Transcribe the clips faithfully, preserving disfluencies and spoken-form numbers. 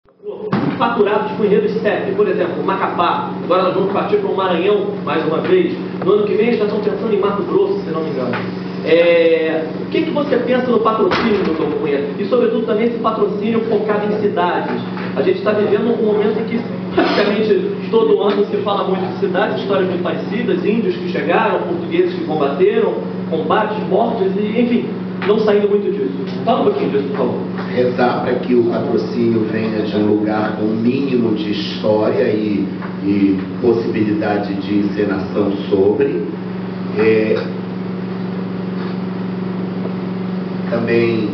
Faturados com enredos C E P, por exemplo, Macapá. Agora nós vamos partir para o Maranhão, mais uma vez. No ano que vem já estão pensando em Mato Grosso, se não me engano. É... O que, que você pensa no patrocínio do Tom Cunha? E sobretudo também esse patrocínio focado em cidades. A gente está vivendo um momento em que praticamente todo ano se fala muito de cidades, histórias muito parecidas, índios que chegaram, portugueses que combateram, combates, mortes, e, enfim, não saindo muito disso. Fala um pouquinho disso, por favor. Rezar para que o patrocínio venha de um lugar com um mínimo de história e, e possibilidade de encenação sobre. É, também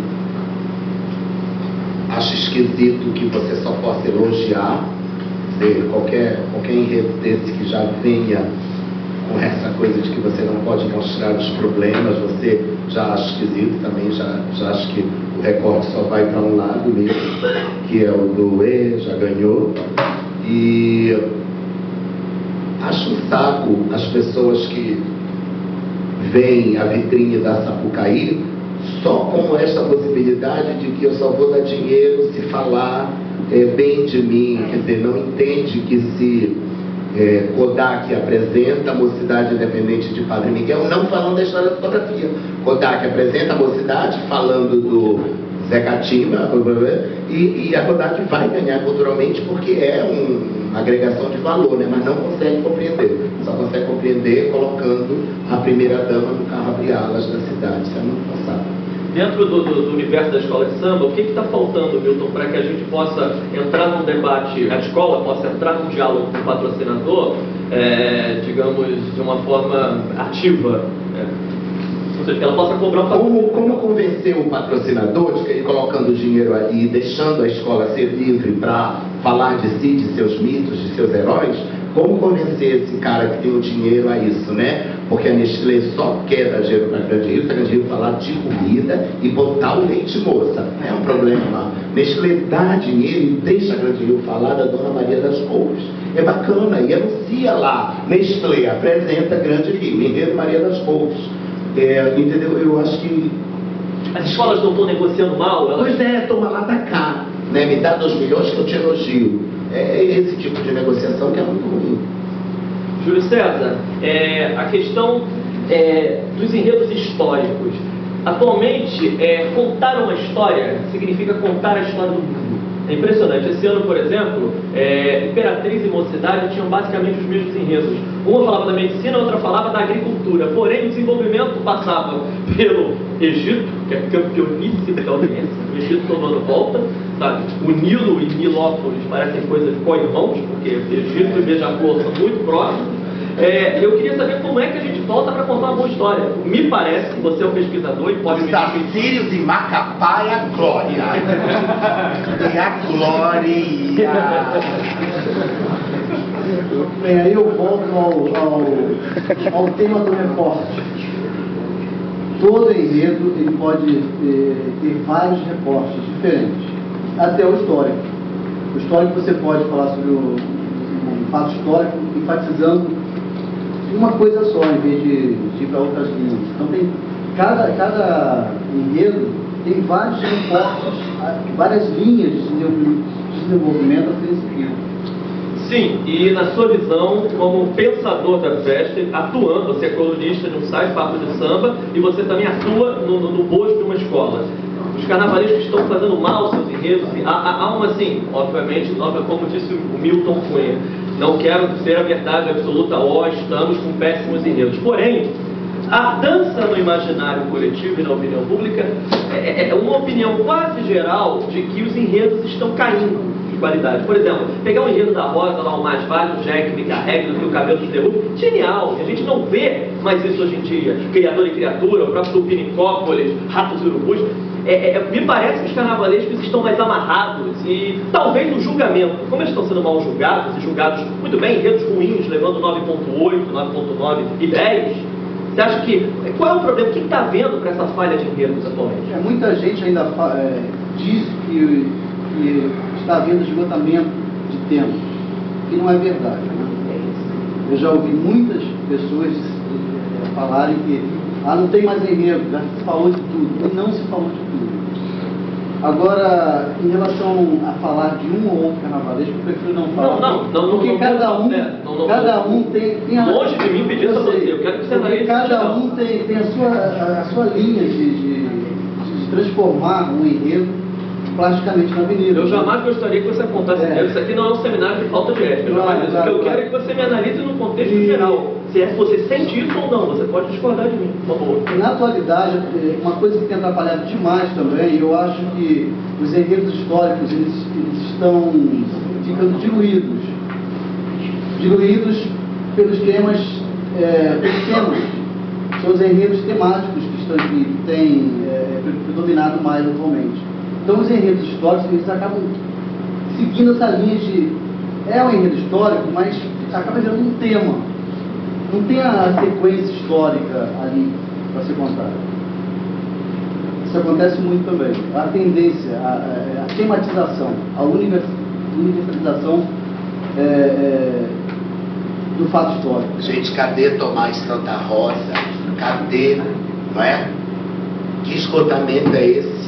acho esquisito que você só possa elogiar, dizer, qualquer, qualquer enredo desse que já venha com essa coisa de que você não pode mostrar os problemas, você já acha esquisito, também já, já acho que o recorte só vai para um lado mesmo, que é o do E, já ganhou. E acho um saco as pessoas que veem a vitrine da Sapucaí só com essa possibilidade de que eu só vou dar dinheiro se falar é, bem de mim, quer dizer, não entende que se É, Kodak apresenta a Mocidade Independente de Padre Miguel, não falando da história da fotografia. Kodak apresenta a Mocidade falando do Zé Catimba, e, e a Kodak vai ganhar culturalmente porque é um, uma agregação de valor, né? Mas não consegue compreender. Só consegue compreender colocando a primeira-dama no carro abre-alas da cidade. Isso é muito forçado. Dentro do, do, do universo da escola de samba, o que está faltando, Milton, para que a gente possa entrar num debate, a escola possa entrar num diálogo com o patrocinador, é, digamos, de uma forma ativa? É, ou seja, que ela possa cobrar um patrocinador. Como, como convencer o patrocinador de que ele colocando o dinheiro ali, deixando a escola ser livre para falar de si, de seus mitos, de seus heróis? Como convencer esse cara que tem o dinheiro a isso, né? Porque a Nestlé só quer dar dinheiro para a Grande Rio, se a Grande Rio falar de comida e botar o leite moça. É um problema. Nestlé dá dinheiro e deixa a Grande Rio falar da Dona Maria das Couves. É bacana, e anuncia lá, Nestlé apresenta Grande Rio, enredo Maria das Couves. É, entendeu? Eu acho que... As escolas não estão negociando mal? Elas... Pois é, toma lá da cá, né? Me dá dois milhões que eu te elogio. É esse tipo de negociação que é muito ruim. Júlio César, é, a questão é, dos enredos históricos. Atualmente, é, contar uma história significa contar a história do mundo. É impressionante. Esse ano, por exemplo, é, Imperatriz e Mocidade tinham basicamente os mesmos enredos. Uma falava da medicina, a outra falava da agricultura. Porém, o desenvolvimento passava pelo Egito, que é campeoníssimo da audiência. O Egito tomando volta, sabe? O Nilo e Nilópolis parecem coisas co-irmãos, porque Egito e Beija-Flor são muito próximos. É, eu queria saber como é que a gente volta para contar uma boa história. Me parece que você é um pesquisador e pode me dizer... Sírios e Macapá é a glória. É a glória. Bem, aí eu volto ao, ao, ao tema do recorte. Todo enredo ele pode ter, ter vários recortes diferentes, até o histórico. O histórico você pode falar sobre o, um fato histórico enfatizando uma coisa só, em vez de, de ir para outras linhas. Então tem cada, cada enredo tem vários recortes, várias linhas de desenvolvimento a ser seguido. Sim, e na sua visão, como pensador da festa, atuando, você é colunista de um site, Papo de Samba, e você também atua no, no, no bojo de uma escola. Os carnavalescos estão fazendo mal aos seus enredos. Há, há, há uma, assim, obviamente, como disse o Milton Cunha, não quero ser a verdade absoluta, ó, estamos com péssimos enredos. Porém, a dança no imaginário coletivo e na opinião pública é, é uma opinião quase geral de que os enredos estão caindo de qualidade. Por exemplo, pegar o enredo da Rosa, lá o Mais Vale, o Jack me carrega, o Cabelo de Derrubo, genial, a gente não vê mais isso hoje em dia. Criador e Criatura, o próprio Tupinicópolis, Ratos e Urubus. É, é, me parece que os carnavalescos estão mais amarrados e talvez no julgamento, como eles estão sendo mal julgados e julgados muito bem, enredos ruins, levando nove ponto oito, nove ponto nove e dez, você acha que... Qual é o problema? O que está havendo para essa falha de enredos atualmente? É, muita gente ainda é, diz que, que está havendo esgotamento de tempo, que não é verdade. Né? Eu já ouvi muitas pessoas é, falarem que ah, não tem mais enredo, já se falou de tudo. E não se falou de tudo. Agora, em relação a falar de um ou outro carnavalesco, eu prefiro não falar. Não, não, não, porque não, cada não, um, né? não, não, cada não. um tem, tem a, Longe de mim pedir isso a você, eu quero que você analise. Cada um tem, tem a, sua, a, a sua linha de, de, de transformar um enredo plasticamente na avenida. Eu jamais gostaria que você apontasse É. dinheiro. Isso aqui não é um seminário de falta de ética. Eu Claro, jamais. claro, o que eu claro. quero é que você me analise no contexto E- geral. Se é que você sente isso ou não, você pode discordar de mim, por favor. Na atualidade, uma coisa que tem atrapalhado demais também, eu acho que os enredos históricos eles, eles estão ficando diluídos. Diluídos pelos temas, é, pelos temas. São os enredos temáticos que, estão, que têm é, predominado mais atualmente. Então os enredos históricos eles acabam seguindo essa linha de... É um enredo histórico, mas acaba gerando um tema. Não tem a sequência histórica ali para ser contada. Isso acontece muito também. A tendência, a, a, a tematização, a univers, universalização é, é, do fato histórico. Gente, cadê Tomás Santa Rosa? Cadê? Não é? Que esgotamento é esse?